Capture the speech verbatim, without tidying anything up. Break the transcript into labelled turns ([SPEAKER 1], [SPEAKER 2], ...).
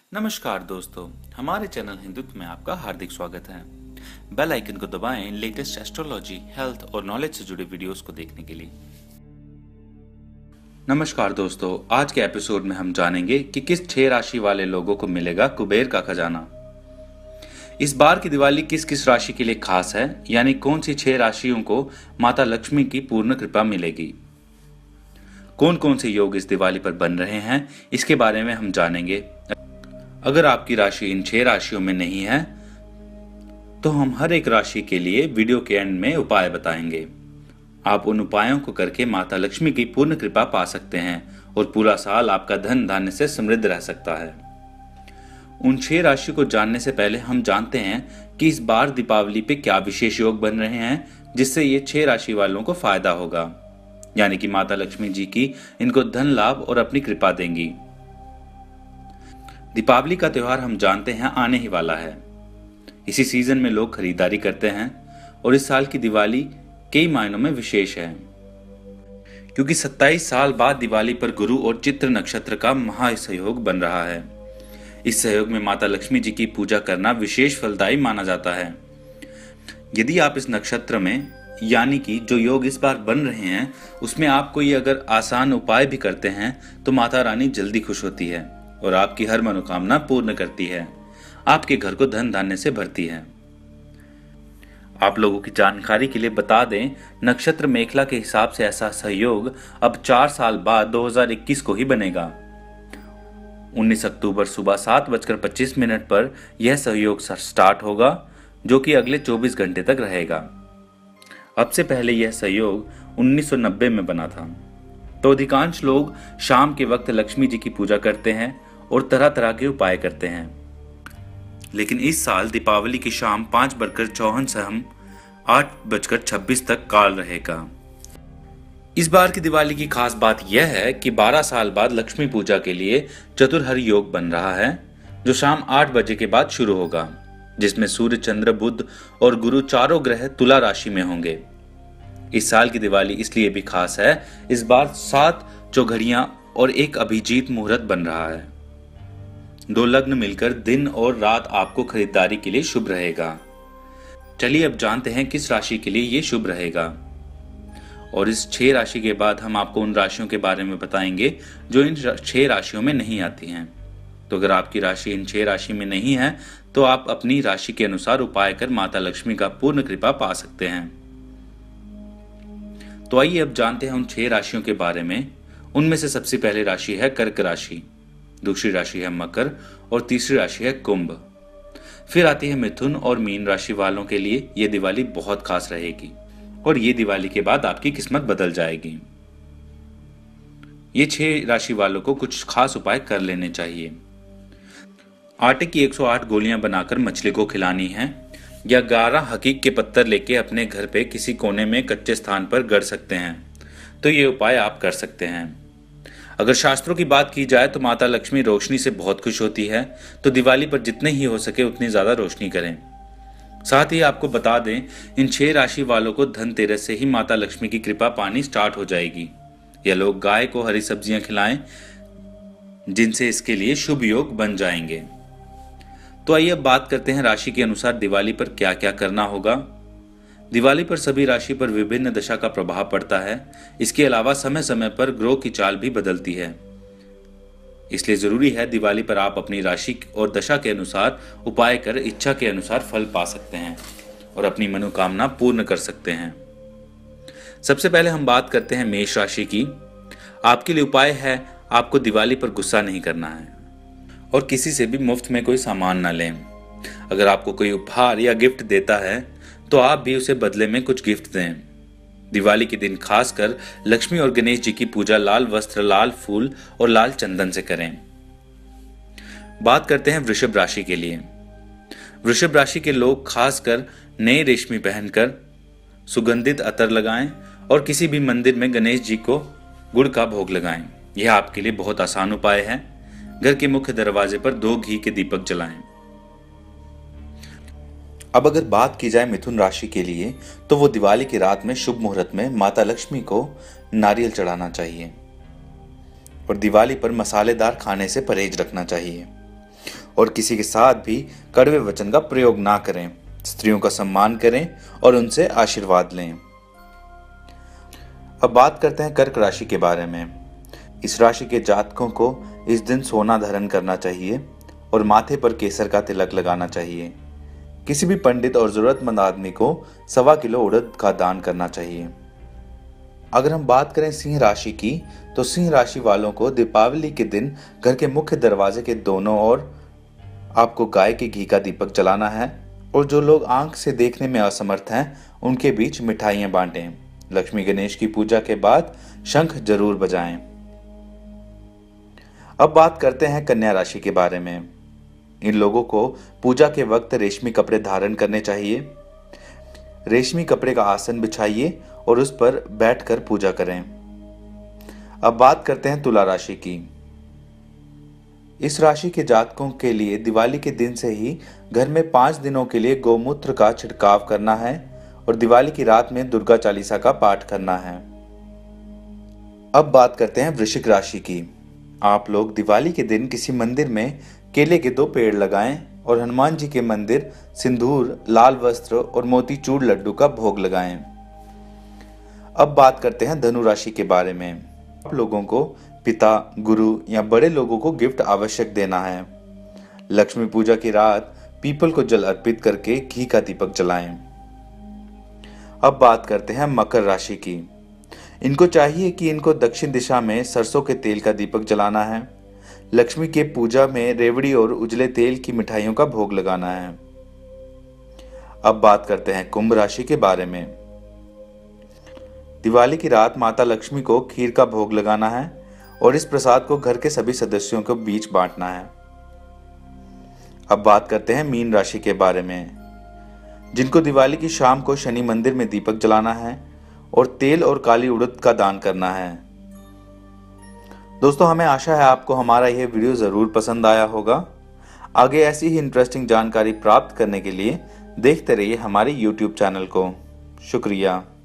[SPEAKER 1] नमस्कार दोस्तों, हमारे चैनल हिंदुत्व में आपका हार्दिक स्वागत है। बेल आइकन को दबाएं लेटेस्ट एस्ट्रोलॉजी, हेल्थ और नॉलेज से जुड़े वीडियोस को देखने के लिए। नमस्कार दोस्तों, आज के एपिसोड में हम जानेंगे कि किस छह राशि वाले लोगों को मिलेगा कुबेर का खजाना। इस बार की दिवाली किस किस राशि के लिए खास है, यानी कौन सी छह राशियों को माता लक्ष्मी की पूर्ण कृपा मिलेगी। कौन कौन से योग इस दिवाली पर बन रहे हैं, इसके बारे में हम जानेंगे। अगर आपकी राशि इन छह राशियों में नहीं है तो हम हर एक राशि के लिए वीडियो के एंड में उपाय बताएंगे। आप उन उपायों को करके माता लक्ष्मी की पूर्ण कृपा पा सकते हैं और पूरा साल आपका धन धान्य से समृद्ध रह सकता है। उन छह राशि को जानने से पहले हम जानते हैं कि इस बार दीपावली पे क्या विशेष योग बन रहे हैं जिससे ये छह राशि वालों को फायदा होगा, यानी कि माता लक्ष्मी जी की इनको धन लाभ और अपनी कृपा देंगी। दीपावली का त्योहार हम जानते हैं आने ही वाला है। इसी सीजन में लोग खरीदारी करते हैं और इस साल की दिवाली कई मायनों में विशेष है, क्योंकि सत्ताईस साल बाद दिवाली पर गुरु और चित्र नक्षत्र का महासहयोग बन रहा है। इस सहयोग में माता लक्ष्मी जी की पूजा करना विशेष फलदायी माना जाता है। यदि आप इस नक्षत्र में, यानी कि जो योग इस बार बन रहे हैं उसमें आप कोई अगर आसान उपाय भी करते हैं तो माता रानी जल्दी खुश होती है और आपकी हर मनोकामना पूर्ण करती है, आपके घर को धन धान्य से भरती है। आप लोगों की जानकारी के लिए बता दें, नक्षत्र मेखला के हिसाब से ऐसा सहयोग अब चार साल बाद दो हज़ार इक्कीस को ही बनेगा। उन्नीस अक्टूबर सुबह सात बजकर पच्चीस मिनट पर यह सहयोग स्टार्ट होगा, जो कि अगले चौबीस घंटे तक रहेगा। अब से पहले यह सहयोग उन्नीस सौ नब्बे में बना था। तो अधिकांश लोग शाम के वक्त लक्ष्मी जी की पूजा करते हैं और तरह तरह के उपाय करते हैं, लेकिन इस साल दीपावली की शाम पांच बजकर चौवन से हम आठ बजकर छब्बीस तक काल रहेगा। इस बार की दिवाली की खास बात यह है कि बारह साल बाद लक्ष्मी पूजा के लिए चतुर्हरि योग बन रहा है, जो शाम आठ बजे के बाद शुरू होगा, जिसमें सूर्य, चंद्र, बुध और गुरु चारों ग्रह तुला राशि में होंगे। इस साल की दिवाली इसलिए भी खास है, इस बार सात चौघड़ियां और एक अभिजीत मुहूर्त बन रहा है। दो लग्न मिलकर दिन और रात आपको खरीदारी के लिए शुभ रहेगा। चलिए अब जानते हैं किस राशि के लिए ये शुभ रहेगा, और इस छह राशि के बाद हम आपको उन राशियों के बारे में बताएंगे जो इन छह राशियों में नहीं आती हैं। तो अगर आपकी राशि इन छह राशि में नहीं है तो आप अपनी राशि के अनुसार उपाय कर माता लक्ष्मी का पूर्ण कृपा पा सकते हैं। तो आइए अब जानते हैं उन छह राशियों के बारे में। उनमें से सबसे पहली राशि है कर्क राशि, दूसरी राशि है मकर और तीसरी राशि है कुंभ। फिर आती है मिथुन और मीन राशि वालों के लिए ये दिवाली बहुत खास रहेगी और ये दिवाली के बाद आपकी किस्मत बदल जाएगी। ये छह राशि वालों को कुछ खास उपाय कर लेने चाहिए। आटे की एक सौ आठ गोलियां बनाकर मछली को खिलानी है, या ग्यारह हकीक के पत्थर लेके अपने घर पे किसी कोने में कच्चे स्थान पर गड़ सकते हैं, तो ये उपाय आप कर सकते हैं। अगर शास्त्रों की बात की जाए तो माता लक्ष्मी रोशनी से बहुत खुश होती है, तो दिवाली पर जितने ही हो सके उतनी ज्यादा रोशनी करें। साथ ही आपको बता दें, इन छह राशि वालों को धनतेरस से ही माता लक्ष्मी की कृपा पानी स्टार्ट हो जाएगी। या लोग गाय को हरी सब्जियां खिलाएं, जिनसे इसके लिए शुभ योग बन जाएंगे। तो आइए अब बात करते हैं राशि के अनुसार दिवाली पर क्या क्या करना होगा। दिवाली पर सभी राशि पर विभिन्न दशा का प्रभाव पड़ता है। इसके अलावा समय समय पर ग्रह की चाल भी बदलती है, इसलिए जरूरी है दिवाली पर आप अपनी राशि और दशा के अनुसार उपाय कर इच्छा के अनुसार फल पा सकते हैं और अपनी मनोकामना पूर्ण कर सकते हैं। सबसे पहले हम बात करते हैं मेष राशि की। आपके लिए उपाय है, आपको दिवाली पर गुस्सा नहीं करना है और किसी से भी मुफ्त में कोई सामान ना लें। अगर आपको कोई उपहार या गिफ्ट देता है तो आप भी उसे बदले में कुछ गिफ्ट दें। दिवाली के दिन खासकर लक्ष्मी और गणेश जी की पूजा लाल वस्त्र, लाल फूल और लाल चंदन से करें। बात करते हैं वृषभ राशि के लिए। वृषभ राशि के लोग खासकर नए रेशमी पहनकर सुगंधित अतर लगाएं और किसी भी मंदिर में गणेश जी को गुड़ का भोग लगाएं। यह आपके लिए बहुत आसान उपाय है। घर के मुख्य दरवाजे पर दो घी के दीपक जलाएं। अब अगर बात की जाए मिथुन राशि के लिए, तो वो दिवाली की रात में शुभ मुहूर्त में माता लक्ष्मी को नारियल चढ़ाना चाहिए और दिवाली पर मसालेदार खाने से परहेज रखना चाहिए। और किसी के साथ भी कड़वे वचन का प्रयोग ना करें। स्त्रियों का सम्मान करें और उनसे आशीर्वाद लें। अब बात करते हैं कर्क राशि के बारे में। इस राशि के जातकों को इस दिन सोना धारण करना चाहिए और माथे पर केसर का तिलक लगाना चाहिए। किसी भी पंडित और जरूरतमंद आदमी को सवा किलो उड़द का दान करना चाहिए। अगर हम बात करें सिंह राशि की, तो सिंह राशि वालों को दीपावली के दिन घर के मुख्य दरवाजे के दोनों ओर आपको गाय के घी का दीपक जलाना है और जो लोग आंख से देखने में असमर्थ हैं उनके बीच मिठाइयां बांटें। लक्ष्मी गणेश की पूजा के बाद शंख जरूर बजाएं। अब बात करते हैं कन्या राशि के बारे में। इन लोगों को पूजा के वक्त रेशमी कपड़े धारण करने चाहिए। रेशमी कपड़े का आसन बिछाइए और उस पर बैठकर पूजा करें। अब बात करते हैं तुला राशि की। इस राशि के जातकों के लिए दिवाली के दिन से ही घर में पांच दिनों के लिए गौमूत्र का छिड़काव करना है और दिवाली की रात में दुर्गा चालीसा का पाठ करना है। अब बात करते हैं वृश्चिक राशि की। आप लोग दिवाली के दिन किसी मंदिर में केले के दो पेड़ लगाएं और हनुमान जी के मंदिर सिंदूर, लाल वस्त्र और मोतीचूर लड्डू का भोग लगाएं। अब बात करते हैं धनु राशि के बारे में। आप लोगों को पिता, गुरु या बड़े लोगों को गिफ्ट आवश्यक देना है। लक्ष्मी पूजा की रात पीपल को जल अर्पित करके घी का दीपक जलाएं। अब बात करते हैं मकर राशि की। इनको चाहिए कि इनको दक्षिण दिशा में सरसों के तेल का दीपक जलाना है। लक्ष्मी के पूजा में रेवड़ी और उजले तेल की मिठाइयों का भोग लगाना है। अब बात करते हैं कुंभ राशि के बारे में। दिवाली की रात माता लक्ष्मी को खीर का भोग लगाना है और इस प्रसाद को घर के सभी सदस्यों के बीच बांटना है। अब बात करते हैं मीन राशि के बारे में, जिनको दिवाली की शाम को शनि मंदिर में दीपक जलाना है और तेल और काली उड़द का दान करना है। दोस्तों, हमें आशा है आपको हमारा यह वीडियो जरूर पसंद आया होगा। आगे ऐसी ही इंटरेस्टिंग जानकारी प्राप्त करने के लिए देखते रहिए हमारे यूट्यूब चैनल को। शुक्रिया।